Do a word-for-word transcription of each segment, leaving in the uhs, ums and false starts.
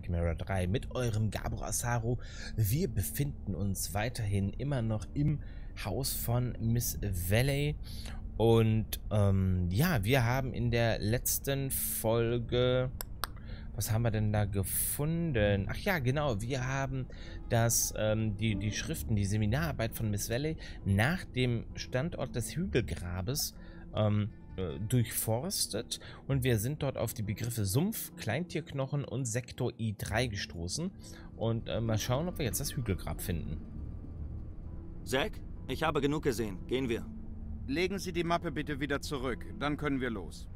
Chimera drei mit eurem Gabor Asaro. Wir befinden uns weiterhin immer noch im Haus von Miss Valley. Und ähm, ja, wir haben in der letzten Folge... Was haben wir denn da gefunden? Ach ja, genau. Wir haben das, ähm, die, die Schriften, die Seminararbeit von Miss Valley nach dem Standort des Hügelgrabes ähm, äh, durchforstet. Und wir sind dort auf die Begriffe Sumpf, Kleintierknochen und Sektor I drei gestoßen. Und äh, mal schauen, ob wir jetzt das Hügelgrab finden. Zack, ich habe genug gesehen. Gehen wir. Legen Sie die Mappe bitte wieder zurück. Dann können wir los.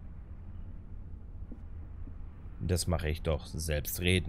Das mache ich doch selbstredend.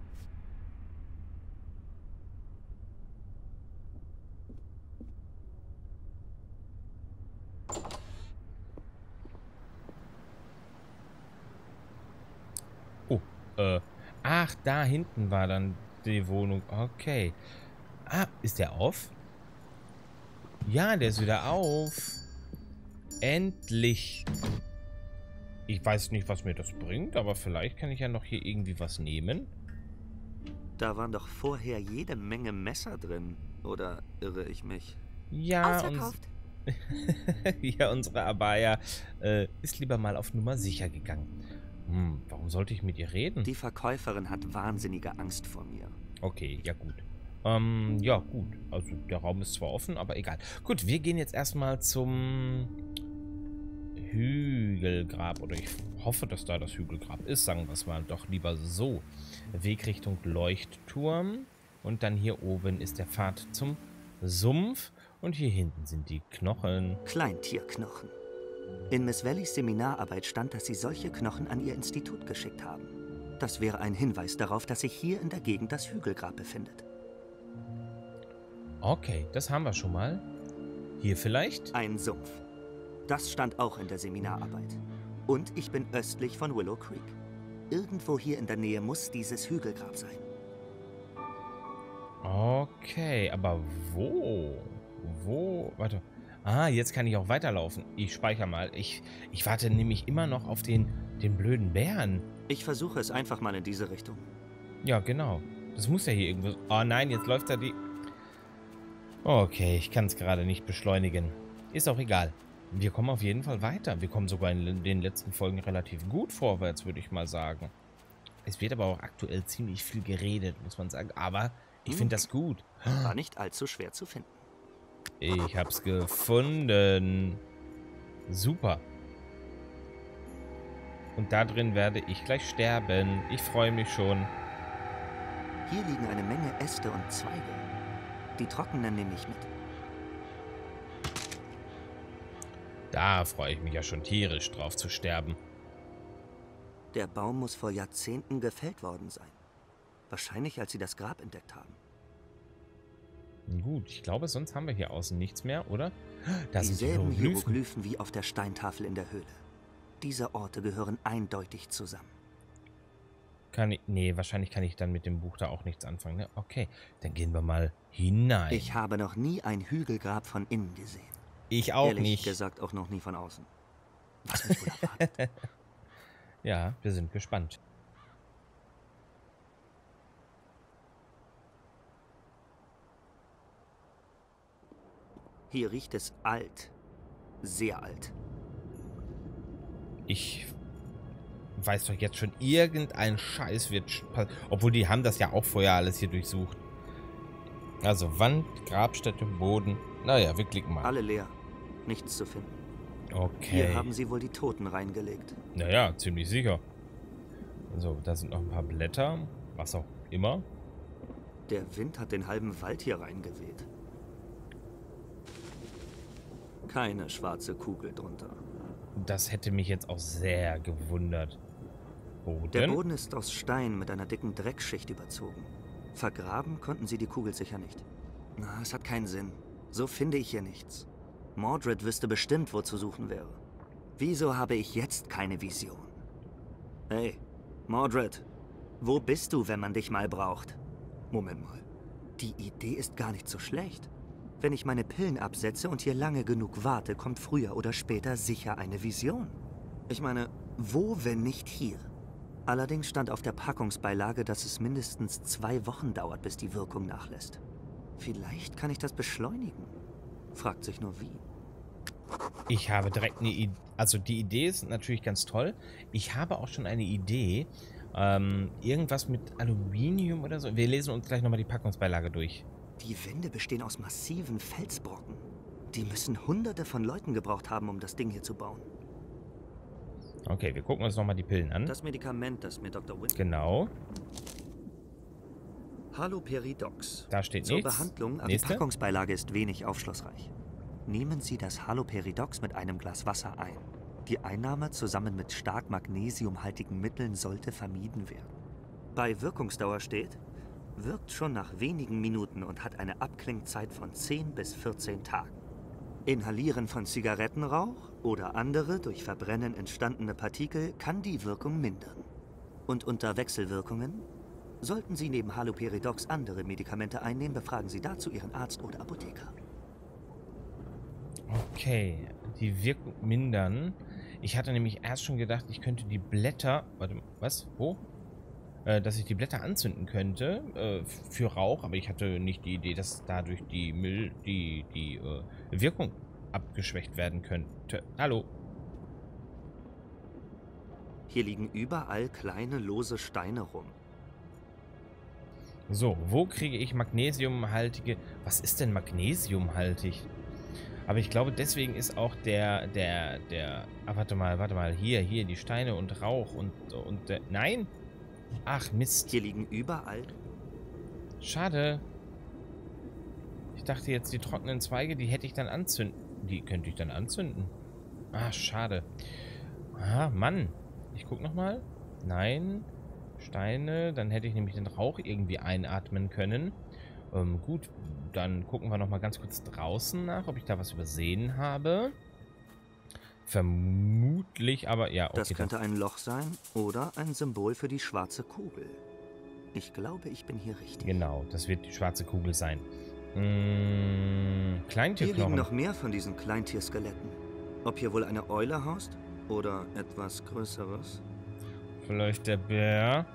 Oh, äh, ach, da hinten war dann die Wohnung. Okay. Ah, ist der auf? Ja, der ist wieder auf. Endlich. Ich weiß nicht, was mir das bringt, aber vielleicht kann ich ja noch hier irgendwie was nehmen. Da waren doch vorher jede Menge Messer drin. Oder irre ich mich? Ja, Ausverkauft. uns ja, unsere Abaya äh, ist lieber mal auf Nummer sicher gegangen. Hm, warum sollte ich mit ihr reden? Die Verkäuferin hat wahnsinnige Angst vor mir. Okay, ja gut. Ähm, ja gut. Also der Raum ist zwar offen, aber egal. Gut, wir gehen jetzt erstmal zum Hügelgrab. Oder ich hoffe, dass da das Hügelgrab ist. Sagen wir es mal doch lieber so. Weg Richtung Leuchtturm. Und dann hier oben ist der Pfad zum Sumpf. Und hier hinten sind die Knochen. Kleintierknochen. In Miss Valleys Seminararbeit stand, dass sie solche Knochen an ihr Institut geschickt haben. Das wäre ein Hinweis darauf, dass sich hier in der Gegend das Hügelgrab befindet. Okay, das haben wir schon mal. Hier vielleicht? Ein Sumpf. Das stand auch in der Seminararbeit. Und ich bin östlich von Willow Creek. Irgendwo hier in der Nähe muss dieses Hügelgrab sein. Okay, aber wo? Wo? Warte. Ah, jetzt kann ich auch weiterlaufen. Ich speichere mal. Ich, ich warte nämlich immer noch auf den, den blöden Bären. Ich versuche es einfach mal in diese Richtung. Ja, genau. Das muss ja hier irgendwo... Oh nein, jetzt läuft da die... Okay, ich kann es gerade nicht beschleunigen. Ist auch egal. Wir kommen auf jeden Fall weiter. Wir kommen sogar in den letzten Folgen relativ gut vorwärts, würde ich mal sagen. Es wird aber auch aktuell ziemlich viel geredet, muss man sagen. Aber ich Hm. finde das gut. War nicht allzu schwer zu finden. Ich hab's gefunden. Super. Und da drin werde ich gleich sterben. Ich freue mich schon. Hier liegen eine Menge Äste und Zweige. Die trockenen nehme ich mit. Da freue ich mich ja schon tierisch drauf zu sterben. Der Baum muss vor Jahrzehnten gefällt worden sein. Wahrscheinlich, als sie das Grab entdeckt haben. Gut, ich glaube, sonst haben wir hier außen nichts mehr, oder? Da sind die Dieselben Hieroglyphen. Hieroglyphen wie auf der Steintafel in der Höhle. Diese Orte gehören eindeutig zusammen. Kann ich... Nee, wahrscheinlich kann ich dann mit dem Buch da auch nichts anfangen, ne? Okay, dann gehen wir mal hinein. Ich habe noch nie ein Hügelgrab von innen gesehen. Ich auch Ehrlich nicht. gesagt auch noch nie von außen. Was mich wohl erwartet. Ja, wir sind gespannt. Hier riecht es alt. Sehr alt. Ich weiß doch jetzt schon, irgendein Scheiß wird... sch- Obwohl, die haben das ja auch vorher alles hier durchsucht. Also Wand, Grabstätte, Boden. Naja, wir klicken mal. Alle leer. Nichts zu finden. Okay. Hier haben sie wohl die Toten reingelegt. Naja, ziemlich sicher. So, da sind noch ein paar Blätter. Was auch immer. Der Wind hat den halben Wald hier reingeweht. Keine schwarze Kugel drunter. Das hätte mich jetzt auch sehr gewundert. Boden? Der Boden ist aus Stein mit einer dicken Dreckschicht überzogen. Vergraben konnten sie die Kugel sicher nicht. Na, es hat keinen Sinn. So finde ich hier nichts. Mordred wüsste bestimmt, wo zu suchen wäre. Wieso habe ich jetzt keine Vision? Hey, Mordred, wo bist du, wenn man dich mal braucht? Moment mal. Die Idee ist gar nicht so schlecht. Wenn ich meine Pillen absetze und hier lange genug warte, kommt früher oder später sicher eine Vision. Ich meine, wo, wenn nicht hier? Allerdings stand auf der Packungsbeilage, dass es mindestens zwei Wochen dauert, bis die Wirkung nachlässt. Vielleicht kann ich das beschleunigen. Fragt sich nur wie. Ich habe direkt eine Idee. Also die Idee ist natürlich ganz toll. Ich habe auch schon eine Idee. Ähm, irgendwas mit Aluminium oder so. Wir lesen uns gleich nochmal die Packungsbeilage durch. Die Wände bestehen aus massiven Felsbrocken. Die müssen hunderte von Leuten gebraucht haben, um das Ding hier zu bauen. Okay, wir gucken uns nochmal die Pillen an. Das Medikament, das mir Doktor Win... Genau. Haloperidox. Da steht Zur nichts. Behandlung, aber die Nächste. Packungsbeilage ist wenig aufschlussreich. Nehmen Sie das Haloperidox mit einem Glas Wasser ein. Die Einnahme zusammen mit stark magnesiumhaltigen Mitteln sollte vermieden werden. Bei Wirkungsdauer steht, wirkt schon nach wenigen Minuten und hat eine Abklingzeit von zehn bis vierzehn Tagen. Inhalieren von Zigarettenrauch oder andere durch Verbrennen entstandene Partikel kann die Wirkung mindern. Und unter Wechselwirkungen? Sollten Sie neben Haloperidox andere Medikamente einnehmen, befragen Sie dazu Ihren Arzt oder Apotheker. Okay, die Wirkung mindern. Ich hatte nämlich erst schon gedacht, ich könnte die Blätter... Warte mal, was? Wo? Äh, dass ich die Blätter anzünden könnte äh, für Rauch, aber ich hatte nicht die Idee, dass dadurch die Müll, die, die äh, Wirkung abgeschwächt werden könnte. Hallo? Hier liegen überall kleine lose Steine rum. So, wo kriege ich magnesiumhaltige... Was ist denn magnesiumhaltig? Aber ich glaube, deswegen ist auch der, der, der... Ah, warte mal, warte mal. Hier, hier, die Steine und Rauch und... und äh, nein! Ach, Mist. Hier liegen überall... Schade. Ich dachte jetzt, die trockenen Zweige, die hätte ich dann anzünden. Die könnte ich dann anzünden. Ah, schade. Ah, Mann. Ich guck nochmal. Nein. Steine. Dann hätte ich nämlich den Rauch irgendwie einatmen können. Ähm, gut. Dann gucken wir nochmal ganz kurz draußen nach, ob ich da was übersehen habe. Vermutlich, aber ja, okay. Das könnte ein Loch sein oder ein Symbol für die schwarze Kugel. Ich glaube, ich bin hier richtig. Genau, das wird die schwarze Kugel sein. Mmh, Kleintierknochen. Hier liegen noch mehr von diesen Kleintierskeletten. Ob hier wohl eine Eule haust oder etwas Größeres? Vielleicht der Bär.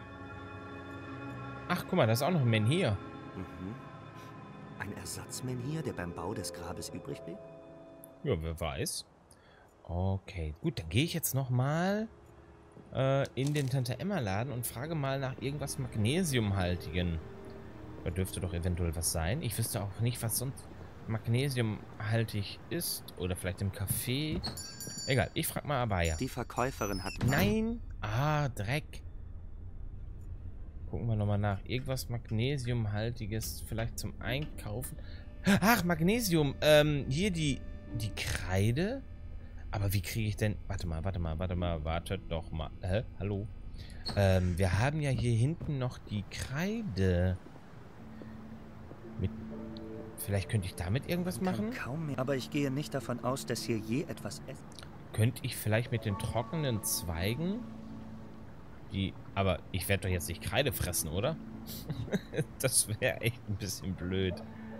Ach, guck mal, da ist auch noch ein Menhir. Mhm. Ein Ersatzmenhir, der beim Bau des Grabes übrig blieb? Ja, wer weiß. Okay, gut, dann gehe ich jetzt nochmal äh, in den Tante-Emma-Laden und frage mal nach irgendwas Magnesiumhaltigen. Da dürfte doch eventuell was sein. Ich wüsste auch nicht, was sonst magnesiumhaltig ist. Oder vielleicht im Café. Egal, ich frage mal Abaya. Die Verkäuferin hat... Nein! Ah, Dreck. Gucken wir nochmal nach. Irgendwas Magnesiumhaltiges vielleicht zum Einkaufen. Ach, Magnesium. Ähm, hier die, die Kreide. Aber wie kriege ich denn... Warte mal, warte mal, warte mal, wartet doch mal. Hä? Hallo? Ähm, wir haben ja hier hinten noch die Kreide. Mit... Vielleicht könnte ich damit irgendwas machen? Kaum mehr. Aber ich gehe nicht davon aus, dass hier je etwas essen. Könnte ich vielleicht mit den trockenen Zweigen... Die... Aber ich werde doch jetzt nicht Kreide fressen, oder? Das wäre echt ein bisschen blöd.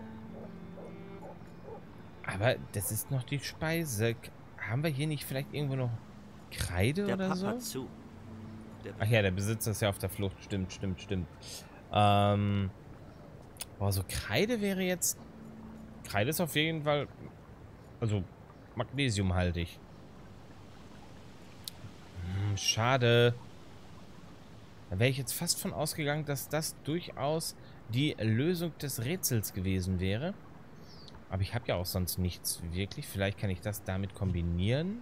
Aber das ist noch die Speise. Haben wir hier nicht vielleicht irgendwo noch Kreide Der oder Papa so? zu. Der Ach ja, der Besitzer ist ja auf der Flucht. Stimmt, stimmt, stimmt. Ähm... Boah, so Kreide wäre jetzt... Kreide ist auf jeden Fall... Also, magnesiumhaltig. Hm, schade. Da wäre ich jetzt fast von ausgegangen, dass das durchaus die Lösung des Rätsels gewesen wäre. Aber ich habe ja auch sonst nichts wirklich. Vielleicht kann ich das damit kombinieren.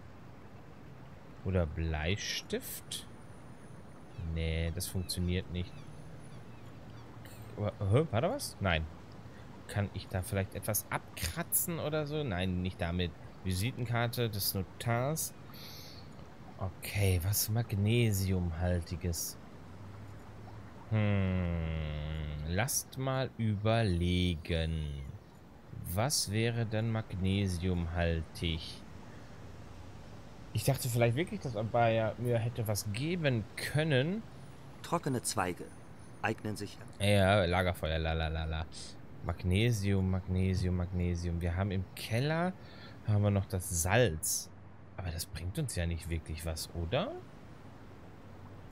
Oder Bleistift? Nee, das funktioniert nicht. Hä, war da was? Nein. Kann ich da vielleicht etwas abkratzen oder so? Nein, nicht damit. Visitenkarte des Notars. Okay, was Magnesiumhaltiges. Hm, lasst mal überlegen. Was wäre denn magnesiumhaltig? Ich dachte vielleicht wirklich, dass Abaya mir hätte was geben können. Trockene Zweige eignen sich. Ja, Lagerfeuer, lalalala. Magnesium, Magnesium, Magnesium. Wir haben im Keller haben wir noch das Salz. Aber das bringt uns ja nicht wirklich was, oder?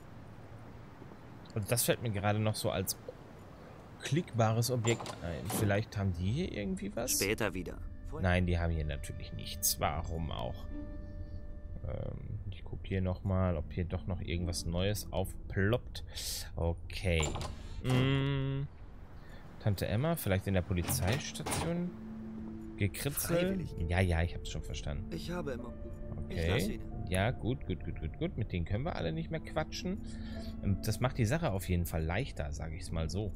Und das fällt mir gerade noch so als klickbares Objekt ein. Vielleicht haben die hier irgendwie was? Später wieder. Nein, die haben hier natürlich nichts. Warum auch? Ähm, ich gucke hier nochmal, ob hier doch noch irgendwas Neues aufploppt. Okay. Mm, Tante Emma, vielleicht in der Polizeistation? Gekritzel? Freiwillig. Ja, ja, ich hab's schon verstanden. Ich habe immer... Ich lasse Okay. ihn. Ja, gut, gut, gut, gut, gut. Mit denen können wir alle nicht mehr quatschen. Ähm, Das macht die Sache auf jeden Fall leichter, sage ich es mal so.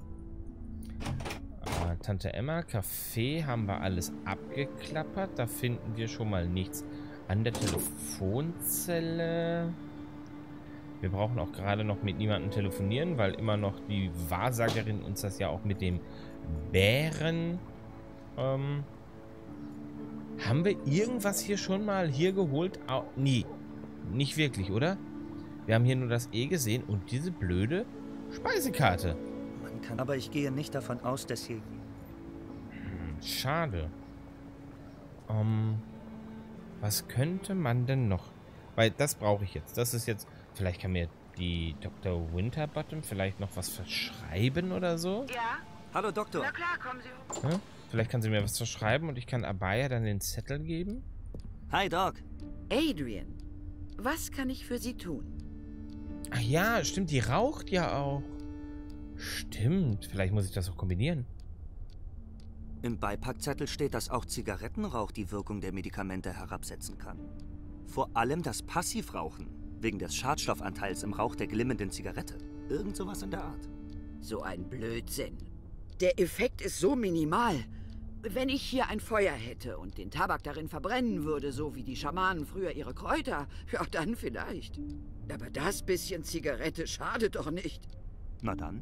Äh, Tante Emma, Café haben wir alles abgeklappert. Da finden wir schon mal nichts. An der Telefonzelle. Wir brauchen auch gerade noch mit niemandem telefonieren, weil immer noch die Wahrsagerin uns das ja auch mit dem Bären... Ähm, haben wir irgendwas hier schon mal hier geholt? Au nee, nicht wirklich, oder? Wir haben hier nur das E gesehen und diese blöde Speisekarte. Man kann... Aber ich gehe nicht davon aus, dass hier... Hm, schade. Ähm, was könnte man denn noch? Weil das brauche ich jetzt. Das ist jetzt... Vielleicht kann mir die Doktor Winterbottom vielleicht noch was verschreiben oder so? Ja? Hallo, Doktor. Na klar, kommen Sie hoch. Ja? Vielleicht kann sie mir was verschreiben und ich kann Abaya dann den Zettel geben? Hi, Doc. Adrian, was kann ich für Sie tun? Ach ja, stimmt, die raucht ja auch. Stimmt, vielleicht muss ich das auch kombinieren. Im Beipackzettel steht, dass auch Zigarettenrauch die Wirkung der Medikamente herabsetzen kann. Vor allem das Passivrauchen, wegen des Schadstoffanteils im Rauch der glimmenden Zigarette. Irgend sowas in der Art. So ein Blödsinn. Der Effekt ist so minimal. Wenn ich hier ein Feuer hätte und den Tabak darin verbrennen würde, so wie die Schamanen früher ihre Kräuter, ja, dann vielleicht. Aber das bisschen Zigarette schadet doch nicht. Na dann.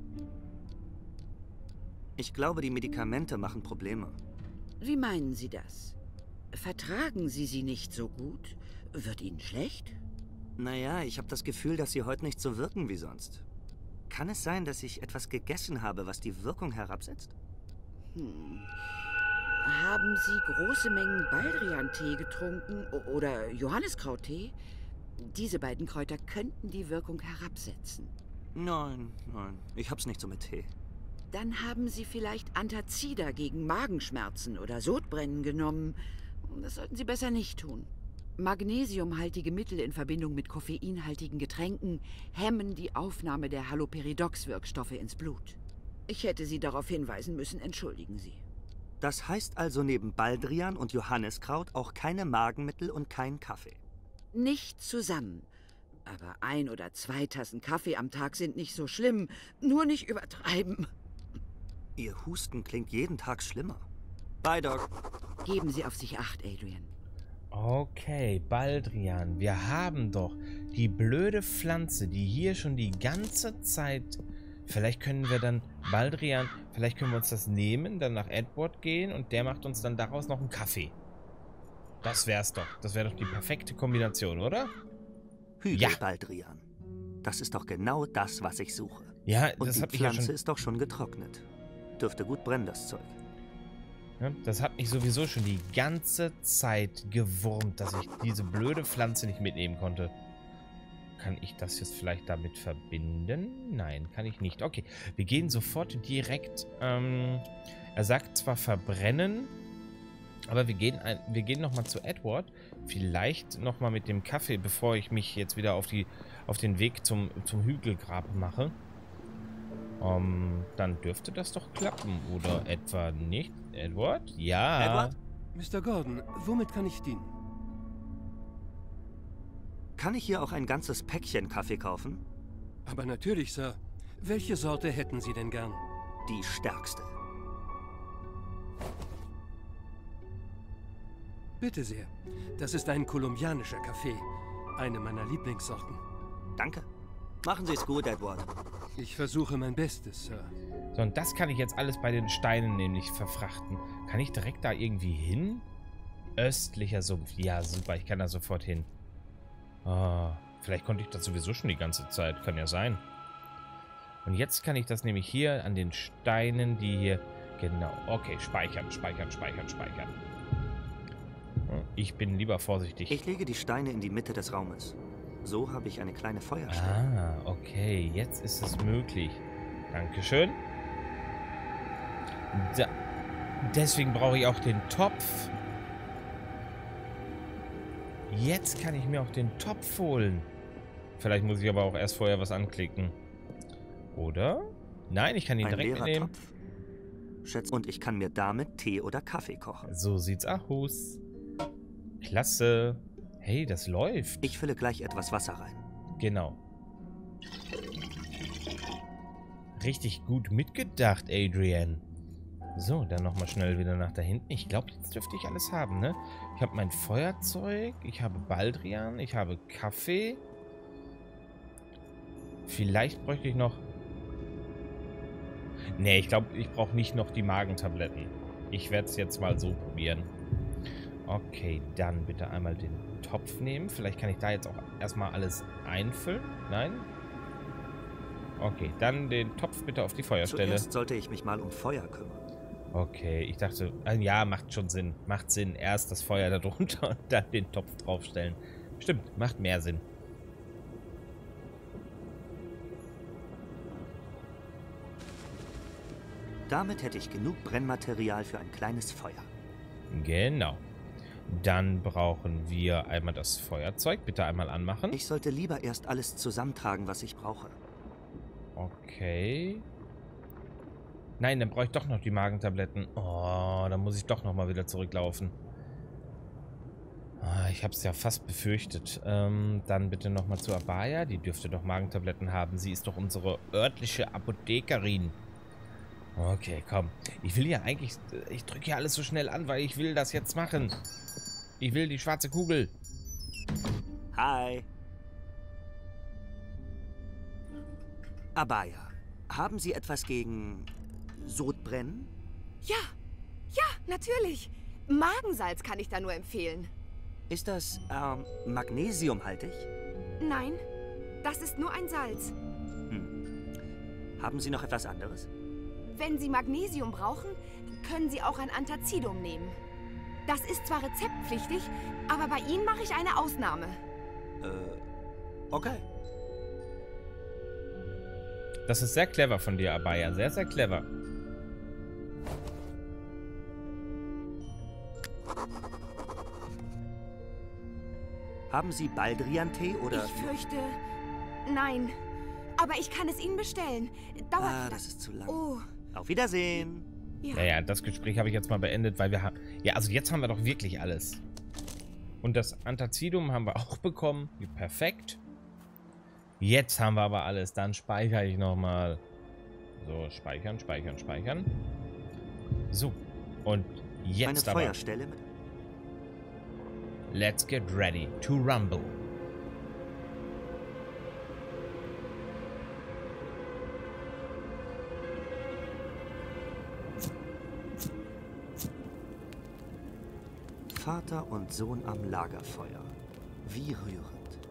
Ich glaube, die Medikamente machen Probleme. Wie meinen Sie das? Vertragen Sie sie nicht so gut? Wird Ihnen schlecht? Naja, ich habe das Gefühl, dass sie heute nicht so wirken wie sonst. Kann es sein, dass ich etwas gegessen habe, was die Wirkung herabsetzt? Hm. Haben Sie große Mengen Baldrian-Tee getrunken o- oder Johanniskrauttee? Diese beiden Kräuter könnten die Wirkung herabsetzen. Nein, nein. Ich hab's nicht so mit Tee. Dann haben Sie vielleicht Antazida gegen Magenschmerzen oder Sodbrennen genommen. Das sollten Sie besser nicht tun. Magnesiumhaltige Mittel in Verbindung mit koffeinhaltigen Getränken hemmen die Aufnahme der Haloperidox-Wirkstoffe ins Blut. Ich hätte Sie darauf hinweisen müssen, entschuldigen Sie. Das heißt also neben Baldrian und Johanniskraut auch keine Magenmittel und kein Kaffee. Nicht zusammen. Aber ein oder zwei Tassen Kaffee am Tag sind nicht so schlimm. Nur nicht übertreiben. Ihr Husten klingt jeden Tag schlimmer. Bye, Doc. Geben Sie auf sich Acht, Adrian. Okay, Baldrian, wir haben doch die blöde Pflanze, die hier schon die ganze Zeit... Vielleicht können wir dann, Baldrian, vielleicht können wir uns das nehmen, dann nach Edward gehen und der macht uns dann daraus noch einen Kaffee. Das wär's doch. Das wäre doch die perfekte Kombination, oder? Hügel Ja. Baldrian. Das ist doch genau das, was ich suche. Ja, Und das die hat mich ja Pflanze schon... ist doch schon getrocknet. Dürfte gut brennen, das Zeug. Ja, das hat mich sowieso schon die ganze Zeit gewurmt, dass ich diese blöde Pflanze nicht mitnehmen konnte. Kann ich das jetzt vielleicht damit verbinden? Nein, kann ich nicht. Okay, wir gehen sofort direkt... Ähm, er sagt zwar verbrennen, aber wir gehen, ein, wir gehen nochmal zu Edward. Vielleicht nochmal mit dem Kaffee, bevor ich mich jetzt wieder auf, die, auf den Weg zum, zum Hügelgrab mache. Um, dann dürfte das doch klappen, oder etwa nicht? Edward? Ja. Edward? Mister Gordon, womit kann ich dienen? Kann ich hier auch ein ganzes Päckchen Kaffee kaufen? Aber natürlich, Sir. Welche Sorte hätten Sie denn gern? Die stärkste. Bitte sehr. Das ist ein kolumbianischer Kaffee. Eine meiner Lieblingssorten. Danke. Machen Sie es gut, Edward. Ich versuche mein Bestes, Sir. So, und das kann ich jetzt alles bei den Steinen nämlich verfrachten. Kann ich direkt da irgendwie hin? Östlicher Sumpf. Ja, super. Ich kann da sofort hin. Ah, vielleicht konnte ich das sowieso schon die ganze Zeit. Kann ja sein. Und jetzt kann ich das nämlich hier an den Steinen, die hier... Genau. Okay, speichern, speichern, speichern, speichern. Ich bin lieber vorsichtig. Ich lege die Steine in die Mitte des Raumes. So habe ich eine kleine Feuerstelle. Ah, okay. Jetzt ist es möglich. Dankeschön. Da, deswegen brauche ich auch den Topf. Jetzt kann ich mir auch den Topf holen. Vielleicht muss ich aber auch erst vorher was anklicken. Oder? Nein, ich kann ihn Ein direkt leerer mitnehmen. Topf. Schätz, und ich kann mir damit Tee oder Kaffee kochen. So sieht's aus. Klasse. Hey, das läuft. Ich fülle gleich etwas Wasser rein. Genau. Richtig gut mitgedacht, Adrian. So, dann nochmal schnell wieder nach da hinten. Ich glaube, jetzt dürfte ich alles haben, ne? Ich habe mein Feuerzeug, ich habe Baldrian, ich habe Kaffee. Vielleicht bräuchte ich noch... Ne, ich glaube, ich brauche nicht noch die Magentabletten. Ich werde es jetzt mal so probieren. Okay, dann bitte einmal den Topf nehmen. Vielleicht kann ich da jetzt auch erstmal alles einfüllen. Nein? Okay, dann den Topf bitte auf die Feuerstelle. Zuerst sollte ich mich mal um Feuer kümmern. Okay, ich dachte, äh, ja, macht schon Sinn. Macht Sinn. Erst das Feuer da drunter und dann den Topf draufstellen. Stimmt, macht mehr Sinn. Damit hätte ich genug Brennmaterial für ein kleines Feuer. Genau. Dann brauchen wir einmal das Feuerzeug. Bitte einmal anmachen. Ich sollte lieber erst alles zusammentragen, was ich brauche. Okay. Nein, dann brauche ich doch noch die Magentabletten. Oh, dann muss ich doch noch mal wieder zurücklaufen. Ah, ich habe es ja fast befürchtet. Ähm, dann bitte noch mal zu Abaya. Die dürfte doch Magentabletten haben. Sie ist doch unsere örtliche Apothekerin. Okay, komm. Ich will ja eigentlich... Ich drücke ja alles so schnell an, weil ich will das jetzt machen. Ich will die schwarze Kugel. Hi. Abaya, haben Sie etwas gegen Sodbrennen? Ja, ja, natürlich. Magensalz kann ich da nur empfehlen. Ist das, ähm, magnesiumhaltig? Nein, das ist nur ein Salz. Hm. Haben Sie noch etwas anderes? Wenn Sie Magnesium brauchen, können Sie auch ein Antazidum nehmen. Das ist zwar rezeptpflichtig, aber bei Ihnen mache ich eine Ausnahme. Äh, okay. Das ist sehr clever von dir, Abaya. Sehr, sehr clever. Haben Sie Baldrian-Tee oder... Ich fürchte, nein. Aber ich kann es Ihnen bestellen. Dauert Ah, vielleicht- das ist zu lang. Oh, Auf Wiedersehen. ja. Naja, das Gespräch habe ich jetzt mal beendet, weil wir haben... Ja, also jetzt haben wir doch wirklich alles. Und das Antazidum haben wir auch bekommen. Wie perfekt. Jetzt haben wir aber alles. Dann speichere ich nochmal. So, speichern, speichern, speichern. So. Und Eine jetzt aber... Feuerstelle mit... Let's get ready to rumble. Vater und Sohn am Lagerfeuer. Wie rührend.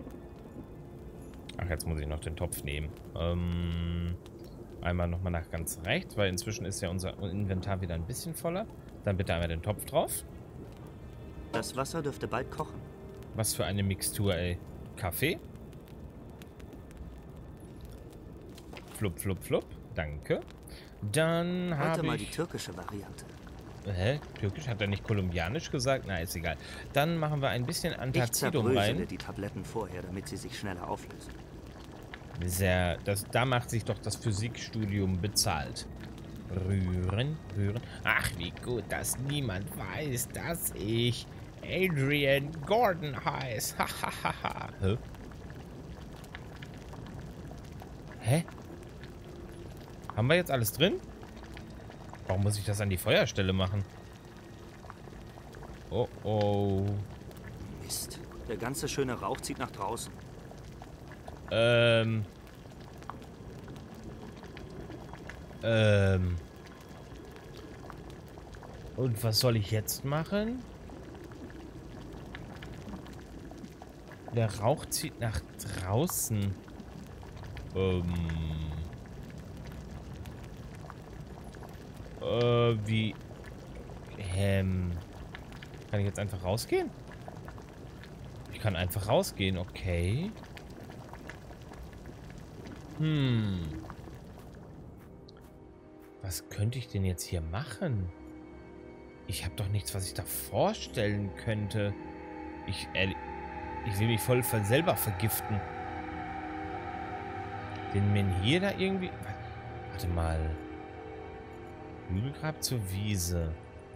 Ach, jetzt muss ich noch den Topf nehmen. Ähm, einmal nochmal nach ganz rechts, weil inzwischen ist ja unser Inventar wieder ein bisschen voller. Dann bitte einmal den Topf drauf. Das Wasser dürfte bald kochen. Was für eine Mixtur, ey. Kaffee. Flup, flup, flup. Danke. Dann Heute habe mal die ich... türkische Variante. Hä? Türkisch? Hat er nicht kolumbianisch gesagt? Na, ist egal. Dann machen wir ein bisschen Ich Antazidum zerbrösele rein. die Tabletten vorher, damit sie sich schneller auflösen. Sehr, das, da macht sich doch das Physikstudium bezahlt. Rühren, rühren. Ach, wie gut, dass niemand weiß, dass ich Adrian Gordon heiße. Hahaha. Hä? Hä? Haben wir jetzt alles drin? Warum muss ich das an die Feuerstelle machen? Oh, oh. Mist. Der ganze schöne Rauch zieht nach draußen. Ähm. Ähm. Und was soll ich jetzt machen? Der Rauch zieht nach draußen. Ähm. Äh, wie? Ähm. Kann ich jetzt einfach rausgehen? Ich kann einfach rausgehen, okay. Hm. Was könnte ich denn jetzt hier machen? Ich habe doch nichts, was ich da vorstellen könnte. Ich, äh, ich will mich voll selber vergiften. Den Menhir da irgendwie... Warte mal. Hügelgrab zur Wiese.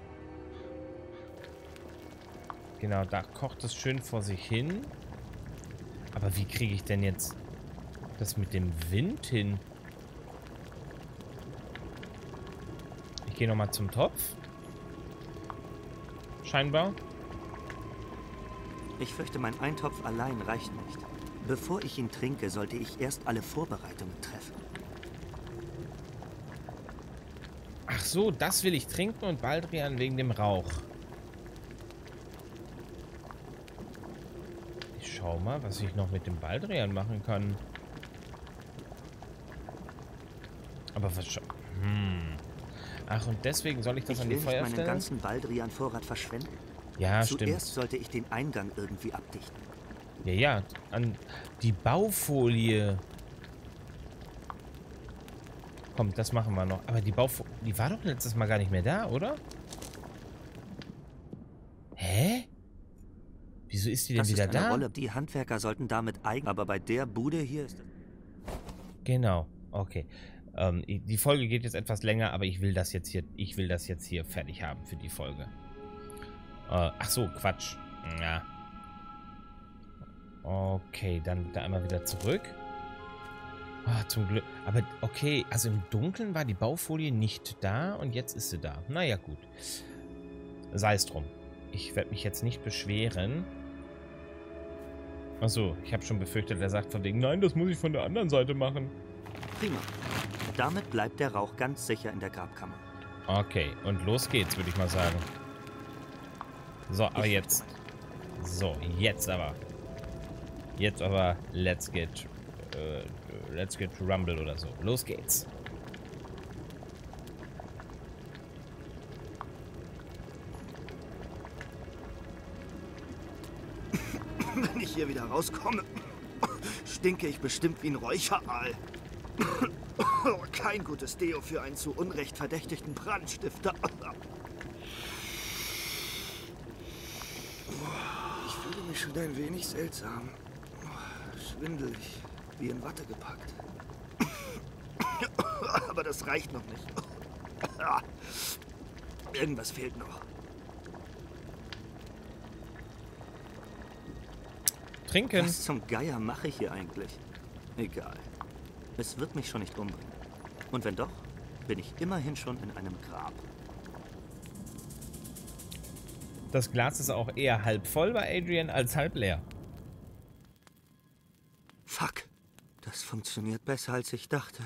Genau, da kocht es schön vor sich hin. Aber wie kriege ich denn jetzt das mit dem Wind hin? Ich gehe nochmal zum Topf. Scheinbar. Ich fürchte, mein Eintopf allein reicht nicht. Bevor ich ihn trinke, sollte ich erst alle Vorbereitungen treffen. Ach so, das will ich trinken und Baldrian wegen dem Rauch. Ich schau mal, was ich noch mit dem Baldrian machen kann. Aber was schon... Hm. Ach, und deswegen soll ich das ich an die will Feuer nicht meinen stellen? ganzen Baldrian-Vorrat verschwenden. Ja, Zuerst stimmt. sollte ich den Eingang irgendwie abdichten. Ja, ja, an die Baufolie. Komm, das machen wir noch. Aber die Baufolie, die war doch letztes Mal gar nicht mehr da, oder? Hä? Wieso ist die denn Das wieder ist eine da? Rolle. Die Handwerker sollten damit eigen... Aber bei der Bude hier ist... Genau, okay. Ähm, die Folge geht jetzt etwas länger, aber ich will das jetzt hier, ich will das jetzt hier fertig haben für die Folge. Äh, ach so, Quatsch. Ja. Okay, dann da einmal wieder zurück. Ah, zum Glück. Aber okay, also im Dunkeln war die Baufolie nicht da und jetzt ist sie da. Naja, gut. Sei es drum. Ich werde mich jetzt nicht beschweren. Achso, ich habe schon befürchtet, er sagt von wegen, nein, das muss ich von der anderen Seite machen. Prima. Damit bleibt der Rauch ganz sicher in der Grabkammer. Okay, und los geht's, würde ich mal sagen. So, aber jetzt. So, jetzt aber. Jetzt aber, let's get, äh, let's get rumble oder so. Los geht's. Wenn ich hier wieder rauskomme, stinke ich bestimmt wie ein Räucheraal. Kein gutes Deo für einen zu Unrecht verdächtigten Brandstifter. Ich fühle mich schon ein wenig seltsam. Schwindelig, wie in Watte gepackt. Aber das reicht noch nicht. Irgendwas fehlt noch. Trinken. Was zum Geier mache ich hier eigentlich? Egal. Es wird mich schon nicht umbringen. Und wenn doch, bin ich immerhin schon in einem Grab. Das Glas ist auch eher halb voll bei Adrian als halb leer. Fuck. Das funktioniert besser, als ich dachte.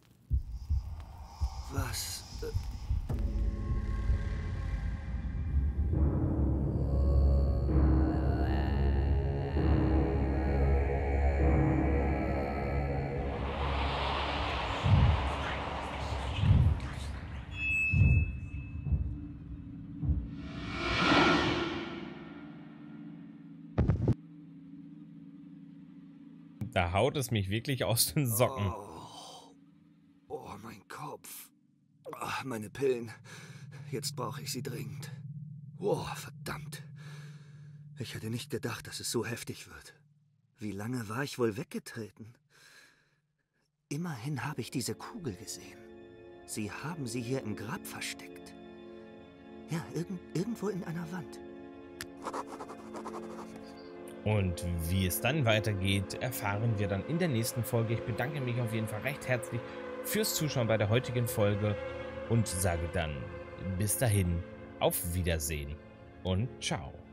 Was? Äh Da haut es mich wirklich aus den Socken. Oh, oh mein Kopf. Oh, meine Pillen. Jetzt brauche ich sie dringend. Oh, verdammt. Ich hätte nicht gedacht, dass es so heftig wird. Wie lange war ich wohl weggetreten? Immerhin habe ich diese Kugel gesehen. Sie haben sie hier im Grab versteckt. Ja, irgend, irgendwo in einer Wand. Und wie es dann weitergeht, erfahren wir dann in der nächsten Folge. Ich bedanke mich auf jeden Fall recht herzlich fürs Zuschauen bei der heutigen Folge und sage dann bis dahin auf Wiedersehen und ciao.